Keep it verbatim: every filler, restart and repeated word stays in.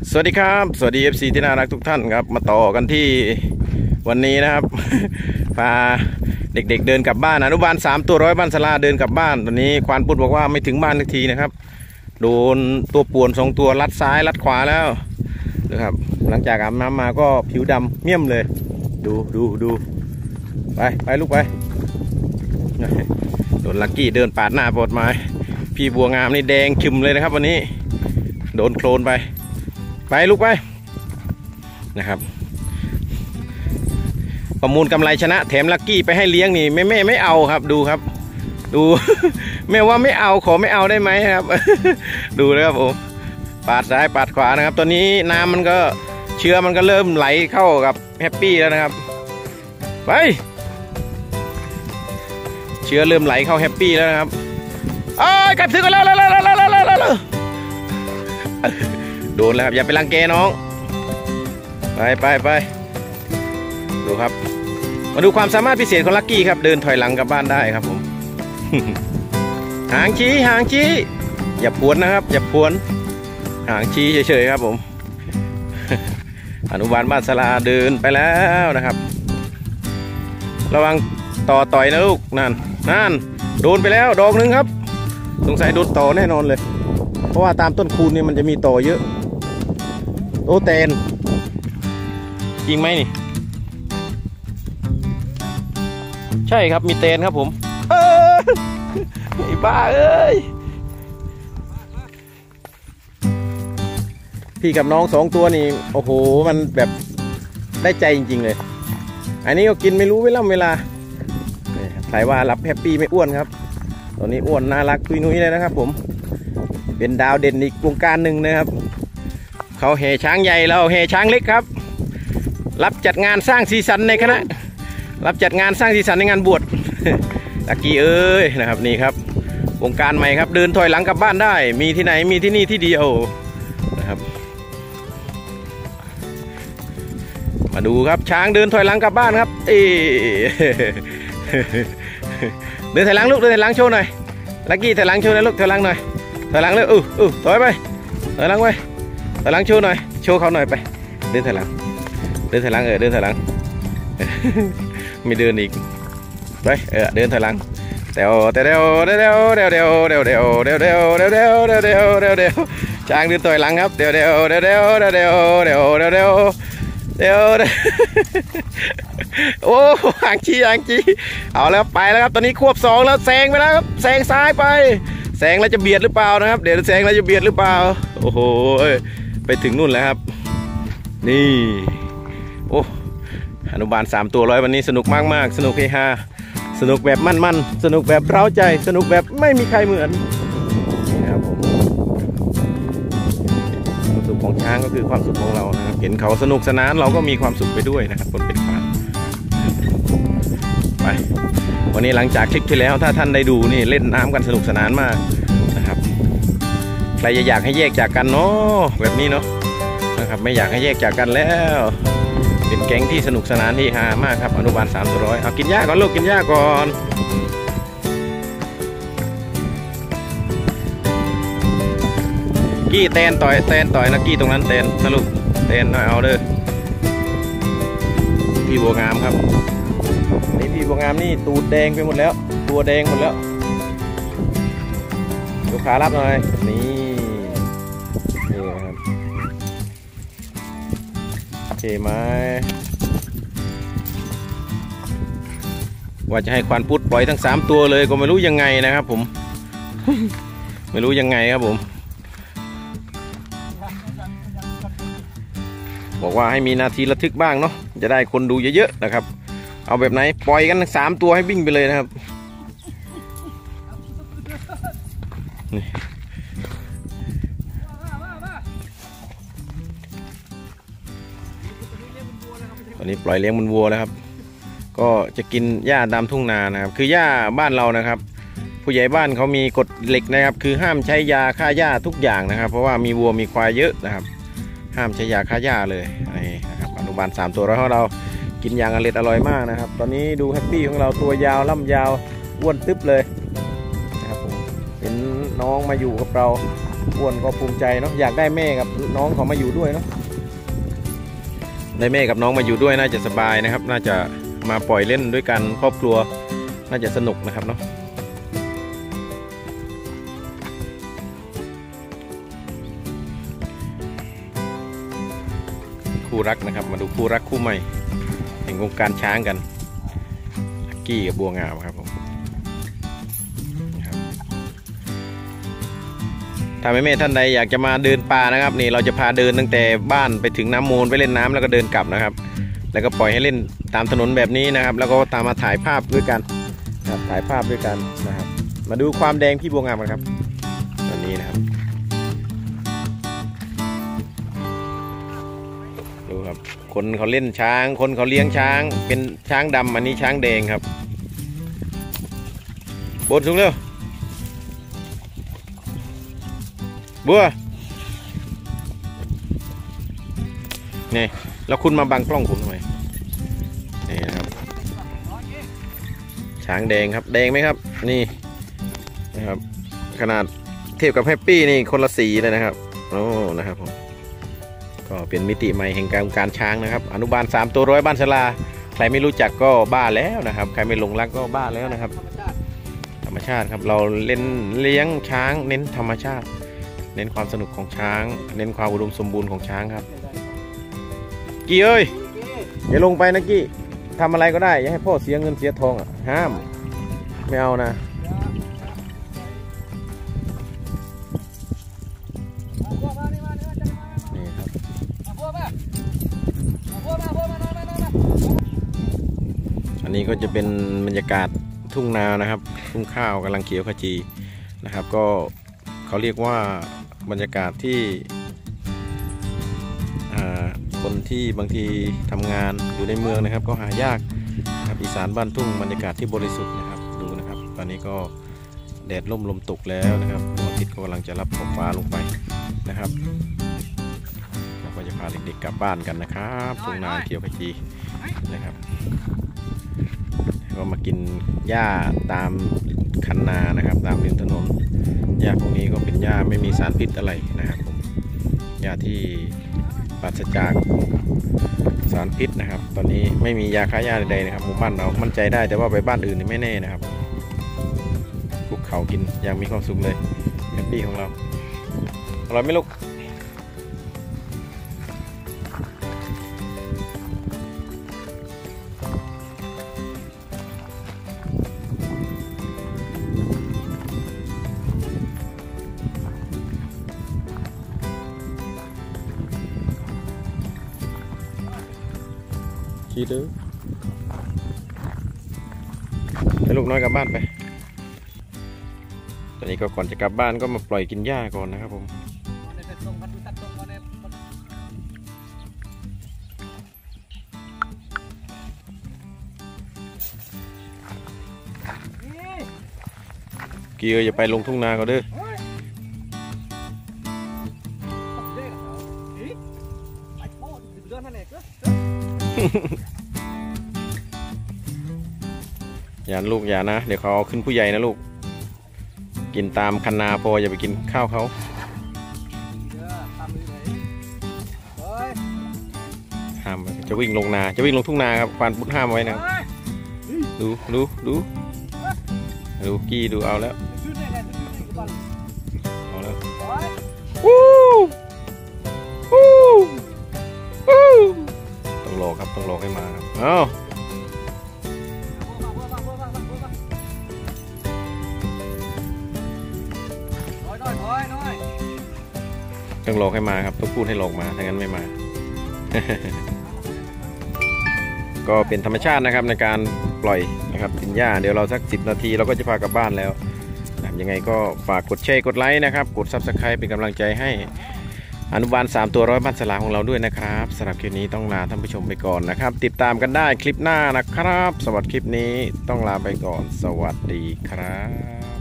สวัสดีครับสวัสดี เอฟ ซี ที่น่ารักทุกท่านครับมาต่อกันที่วันนี้นะครับ พาเด็กๆเเดินกลับบ้านอนุบาลสามตัวร้อยบ้านสลาเดินกลับบ้านตอนนี้ควานปุดบอกว่าไม่ถึงบ้านสักทีนะครับโดนตัวป่วนสองตัวลัดซ้ายลัดขวาแล้วนะครับหลังจากอาบน้ำมาก็ผิวดำเมี่ยมเลยดูดูดูไปไปลูกไปโดนลักกี้เดินปาดหน้าปอดไม้พี่บัวงามนี่แดงขึ้มเลยนะครับวันนี้โดนโคลนไปไปลูกไปนะครับประมูลกำไรชนะแถมลักกี้ไปให้เลี้ยงนี่แม่แม่ไม่เอาครับดูครับดู แม่ว่าไม่เอาขอไม่เอาได้ไหมครับ ดูเลยครับผมปาดซ้ายปาดขวานะครับตอนนี้น้ำมันก็เชื้อมันก็เริ่มไหลเข้ากับแฮปปี้แล้วนะครับไปเชื้อเริ่มไหลเข้าแฮปปี้แล้วนะครับเอ้ยกลับถึงกันแล้วแล้วแล้วแล้วแล้วแล้วโดนแล้วครับอย่าไปรังแกน้องไปไปไปดูครับมาดูความสามารถพิเศษของลักกี้ครับเดินถอยหลังกลับบ้านได้ครับผม หางชี้หางชี้อย่าพวนนะครับอย่าพวนหางชี้เฉยๆครับผม อนุบาลบ้านสลาเดินไปแล้วนะครับระวังต่อต่อยนะลูกนั่นนั่นโดนไปแล้วดอกหนึ่งครับสงสัยโดนต่อแน่นอนเลยเพราะว่าตามต้นคูนนี่มันจะมีต่อเยอะโอ้เตนจริงไหมนี่ใช่ครับมีเตนครับผมเออไอ้บ้าเอ้ยพี่กับน้องสองตัวนี่โอ้โหมันแบบได้ใจจริงๆเลยอันนี้ก็กินไม่รู้เวลาเวลาใครว่ารับแฮปปี้ไม่อ้วนครับตอนนี้อ้วนน่ารักตุยนุ้ยเลยนะครับผมเป็นดาวเด่นอีกวงการหนึ่งนะครับเขาแห่ช้างใหญ่เราแห่ช้างเล็กครับรับจัดงานสร้างสีสันในคณะรับจัดงานสร้างสีสันในงานบวชตะกี้เอ้ยนะครับนี่ครับวงการใหม่ครับเดินถอยหลังกลับบ้านได้มีที่ไหนมีที่นี่ที่เดียวนะครับมาดูครับช้างเดินถอยหลังกลับบ้านครับเอ เดินถอยหลังลูกเดินถอยหลังโชว์หน่อยลักกี้ถอยหลังโชว์หน่อยลูกถอยหลังหน่อยถอยหลังเลยอู้อู้ถอยไปถอยหลังไปถอยหลังโชว์หน่อยโชว์เขาหน่อยไปเดินถอยหลังเดินถอยหลังเออเดินถอยหลัง ไม่เดินอีกไปเออเดินถอยหลังเดี๋ยวเดี๋ยวเดี๋ยวเดี๋ยวเดี๋ยวเดี๋ยวเดี๋ยวเดี๋ยวเดี๋ยวเดี๋ยวเดี๋ยวเดี๋ยวเดี๋ยวเดี๋ยวเดี๋ยวช้างเดินถอยหลังครับเดี๋ยวเดี๋ยวเดี๋ยวเดี๋ยวเดี๋ยวเดี๋ยวเดี๋ยวเดี๋ยวเดี๋ยวเดี๋ยวโอ้หางชี้หางชี้เอาแล้วไปแล้วครับตอนนี้ควบสองแล้วแซงไปแล้วครับแซงซ้ายไปแซงแล้วจะเบียดหรือเปล่านะครับเดี๋ยวแซงแล้วจะเบียดหรือเปล่าโอ้โหไปถึงนู่นแล้วครับนี่โอ้อนุบาลสามตัวร้อยวันนี้สนุกมากมากสนุกเฮฮาสนุกแบบมั่นๆสนุกแบบเร้าใจสนุกแบบไม่มีใครเหมือนนี่นะครับผมความสุขของช้างก็คือความสุขของเรานะครับเห็นเขาสนุกสนานเราก็มีความสุขไปด้วยนะครับคนเป็นควานไปวันนี้หลังจากคลิปที่แล้วถ้าท่านได้ดูนี่เล่นน้ำกันสนุกสนานมากนะครับใครจะอยากให้แยกจากกันเนาะแบบนี้เนาะนะครับไม่อยากให้แยกจากกันแล้วเป็นแก๊งที่สนุกสนานที่ฮามากครับอนุบาลสามตัวร้อยเอากินหญ้าก่อนลูกกินหญ้าก่อนกี้แตนต่อยแตนต่อยนะกี้ตรงนั้นแตนนะลูกแตนหน่อยเอาเด้อพี่บัวงามครับนี่พี่บัวงามนี่ตูดแดงไปหมดแล้วตัวแดงหมดแล้วยกขารับหน่อยนี่นี่ครับโอเคไหมว่าจะให้ควานพุทธปล่อยทั้งสามตัวเลยก็ไม่รู้ยังไงนะครับผม ไม่รู้ยังไงครับผมบอกว่าให้มีนาทีระทึกบ้างเนาะจะได้คนดูเยอะๆนะครับเอาแบบไหนปล่อยกันทั้งสามตัวให้วิ่งไปเลยนะครับตอนนี้ปล่อยเลี้ยงบนวัวแล้วครับก็จะกินหญ้าตามทุ่งนานะครับคือหญ้าบ้านเรานะครับผู้ใหญ่บ้านเขามีกฎเหล็กนะครับคือห้ามใช้ยาฆ่าหญ้าทุกอย่างนะครับเพราะว่ามีวัวมีควายเยอะนะครับห้ามใช้ยาฆ่าหญ้าเลยนี่นะครับอนุบาลสามตัวร้อยของเรากินอย่างอร่อยอร่อยมากนะครับตอนนี้ดูแฮปปี้ของเราตัวยาวล่ำยาวอ้วนตึ๊บเลยนะครับผมเป็นน้องมาอยู่กับเราอ้วนก็ภูมิใจเนาะอยากได้แม่กับน้องเขามาอยู่ด้วยเนาะได้แม่กับน้องมาอยู่ด้วยน่าจะสบายนะครับน่าจะมาปล่อยเล่นด้วยกันครอบครัวน่าจะสนุกนะครับเนาะคู่รักนะครับมาดูคู่รักคู่ใหม่แห่งวงการช้างกันลักกี้กับบัวงามครับผมถ้าแม่ๆท่านใดอยากจะมาเดินป่านะครับนี่เราจะพาเดินตั้งแต่บ้านไปถึงน้ำมูลไปเล่นน้ำแล้วก็เดินกลับนะครับแล้วก็ปล่อยให้เล่นตามถนนแบบนี้นะครับแล้วก็ตามมาถ่ายภาพด้วยกันครับถ่ายภาพด้วยกันนะครับมาดูความแดงพี่บัวงามกันครับตอนนี้นะครับดูครับคนเขาเล่นช้างคนเขาเลี้ยงช้างเป็นช้างดำอันนี้ช้างแดงครับบนสูงเร็วบัวนี่แล้วคุณมาบังกล้องผมทำไมนี่นะครับช้างแดงครับแดงไหมครับนี่นะครับขนาดเทียบกับแฮปปี้นี่คนละสีเลยนะครับโอ้นะครับผมก็เป็นมิติใหม่แห่งการการช้างนะครับอนุบาลสามตัวร้อยบ้านสลาใครไม่รู้จักก็บ้าแล้วนะครับใครไม่หลงรักก็บ้าแล้วนะครับธรรมชาติครับเราเล่นเลี้ยงช้างเน้นธรรมชาติเน้นความสนุกของช้างเน้นความอุดมสมบูรณ์ของช้างครับกี้เอ้ยอย่าลงไปนะกี้ทำอะไรก็ได้อย่าให้พ่อเสียเงินเสียทองอ่ะห้ามไม่เอานะนี่ครับอันนี้ก็จะเป็นบรรยากาศทุ่งนานะครับทุ่งข้าวกำลังเขียวขจีนะครับก็เขาเรียกว่าบรรยากาศที่คนที่บางทีทำงานอยู่ในเมืองนะครับก็หายากนะครับอีสานบ้านทุ่งบรรยากาศที่บริสุทธิ์นะครับดูนะครับตอนนี้ก็แดดร่มลมตกแล้วนะครับดวงอาทิตย์ก็กำลังจะรับขอบฟ้าลงไปนะครับเราก็จะพาเด็กๆกลับบ้านกันนะครับทุ่งนาเขียวขจีนะครับก็มากินหญ้าตามคันนานะครับตามริมถนนหญ้าพวกนี้ก็เป็นหญ้าไม่มีสารพิษอะไรนะครับผมหญ้าที่ปราศจากสารพิษนะครับตอนนี้ไม่มียาฆ่าหญ้าใดๆนะครับหมู่บ้านเรามั่นใจได้แต่ว่าไปบ้านอื่นนี่ไม่แน่นะครับภูเขากินอย่างมีความสุขเลยแฮปปี้ของเราอร่อยไหมลูกขี้ดื้อให้ลูกน้อยกลับบ้านไปตอนนี้ก็ก่อนจะกลับบ้านก็มาปล่อยกินหญ้าก่อนนะครับผมเกียร์อย่าไปลงทุ่งนาก็เด้ออย่าลูกอย่านะเดี๋ยวเขาขึ้นผู้ใหญ่นะลูกกินตามคันนาพออย่าไปกินข้าวเขาห้ามจะวิ่งลงนาจะวิ่งลงทุ่งนาครับควานพุทธห้ามไว้นะดูดูดูดูกี้ดูเอาแล้วเอาแล้ววู้วู้วู้ต้องรอครับต้องรอให้มาครับเอาต้องรอให้มาครับต้องพูดให้ลงมาถ้างั้นไม่มา ก็เป็นธรรมชาตินะครับในการปล่อยนะครับกินหญ้าเดี๋ยวเราสักสิบนาทีเราก็จะพากลับบ้านแล้วยังไงก็ฝากกดแชร์กดไลค์นะครับกด ซับสไครบ์ เป็นกำลังใจให้อนุบาลสามตัวร้อยบ้านสลาของเราด้วยนะครับสำหรับคลิปนี้ต้องลาท่านผู้ชมไปก่อนนะครับติดตามกันได้คลิปหน้านะครับสำหรับคลิปนี้ต้องลาไปก่อนสวัสดีครับ